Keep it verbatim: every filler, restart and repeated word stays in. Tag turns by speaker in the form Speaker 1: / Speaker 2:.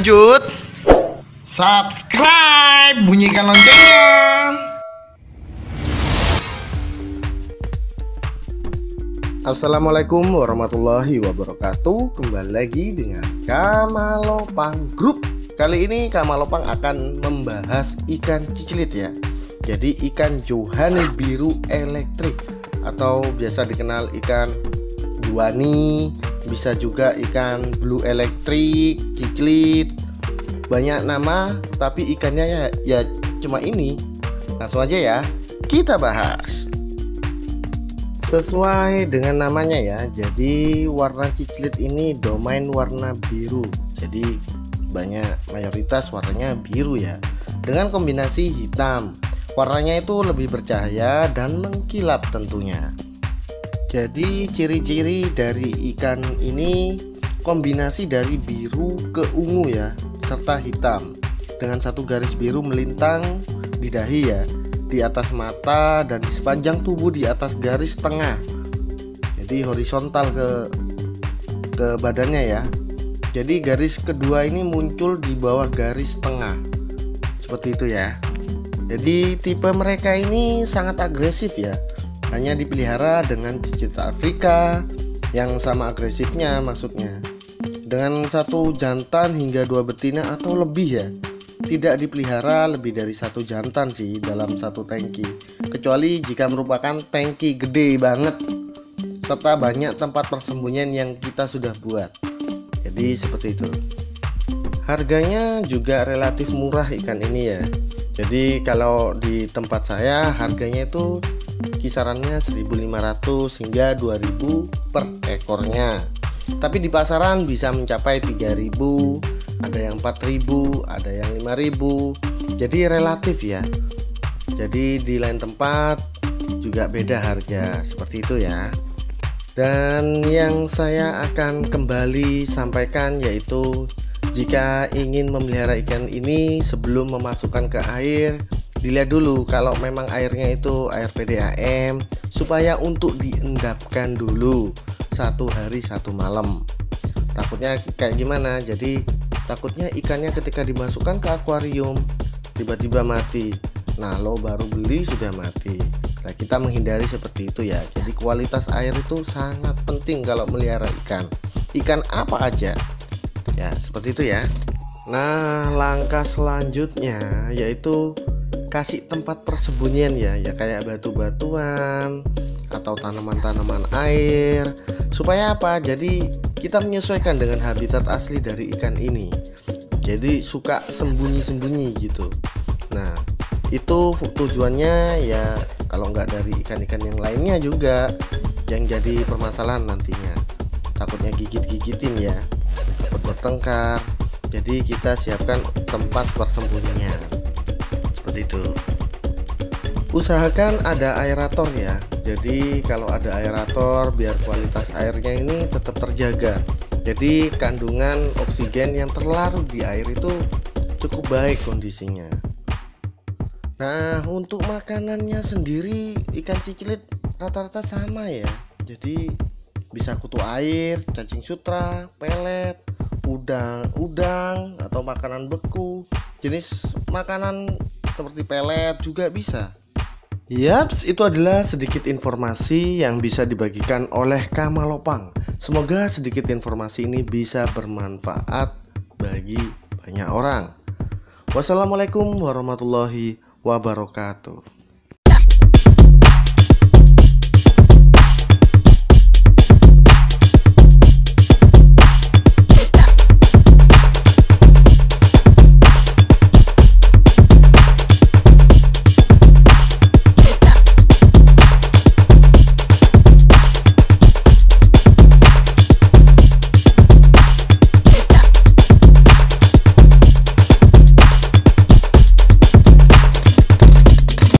Speaker 1: lanjut, subscribe, bunyikan loncengnya.
Speaker 2: Assalamualaikum warahmatullahi wabarakatuh. Kembali lagi dengan Kamalopang Group. Kali ini Kamalopang akan membahas ikan cicilit ya. Jadi ikan Johani biru elektrik, atau biasa dikenal ikan juani, bisa juga ikan blue elektrik, cicilit. Banyak nama, tapi ikannya ya, ya cuma ini. Langsung aja ya, kita bahas. Sesuai dengan namanya ya, jadi warna cicilit ini domain warna biru. Jadi banyak mayoritas warnanya biru ya, dengan kombinasi hitam. Warnanya itu lebih bercahaya dan mengkilap tentunya. Jadi ciri-ciri dari ikan ini kombinasi dari biru ke ungu ya, serta hitam, dengan satu garis biru melintang di dahi ya, di atas mata, dan di sepanjang tubuh di atas garis tengah. Jadi horizontal ke ke badannya ya. Jadi garis kedua ini muncul di bawah garis tengah, seperti itu ya. Jadi tipe mereka ini sangat agresif ya, hanya dipelihara dengan cicit Afrika yang sama agresifnya, maksudnya dengan satu jantan hingga dua betina atau lebih ya. Tidak dipelihara lebih dari satu jantan sih dalam satu tangki, kecuali jika merupakan tangki gede banget serta banyak tempat persembunyian yang kita sudah buat. Jadi seperti itu. Harganya juga relatif murah ikan ini ya. Jadi kalau di tempat saya harganya itu kisarannya seribu lima ratus hingga dua ribu per ekornya. Tapi di pasaran bisa mencapai tiga ribu, ada yang empat ribu, ada yang lima ribu. Jadi relatif ya. Jadi di lain tempat juga beda harga, seperti itu ya. Dan yang saya akan kembali sampaikan yaitu, jika ingin memelihara ikan ini sebelum memasukkan ke air, dilihat dulu kalau memang airnya itu air P D A M, supaya untuk diendapkan dulu satu hari satu malam. Takutnya kayak gimana? Jadi takutnya ikannya ketika dimasukkan ke akuarium tiba-tiba mati. Nah, lo baru beli sudah mati. Nah, kita menghindari seperti itu ya. Jadi kualitas air itu sangat penting kalau melihara ikan. Ikan apa aja ya, seperti itu ya. Nah, langkah selanjutnya yaitu kasih tempat persembunyian ya, ya kayak batu-batuan atau tanaman-tanaman air. Supaya apa? Jadi kita menyesuaikan dengan habitat asli dari ikan ini. Jadi suka sembunyi-sembunyi gitu. Nah, itu tujuannya ya, kalau nggak dari ikan-ikan yang lainnya juga yang jadi permasalahan nantinya. Takutnya gigit-gigitin ya, takut bertengkar. Jadi kita siapkan tempat persembunyian seperti itu. Usahakan ada aerator ya. Jadi kalau ada aerator biar kualitas airnya ini tetap terjaga. Jadi kandungan oksigen yang terlarut di air itu cukup baik kondisinya. Nah, untuk makanannya sendiri ikan cicilit rata-rata sama ya. Jadi bisa kutu air, cacing sutra, pelet, udang, udang atau makanan beku. Jenis makanan seperti pelet juga bisa. Yaps, itu adalah sedikit informasi yang bisa dibagikan oleh Kamalopang. Semoga sedikit informasi ini bisa bermanfaat bagi banyak orang. Wassalamualaikum warahmatullahi wabarakatuh.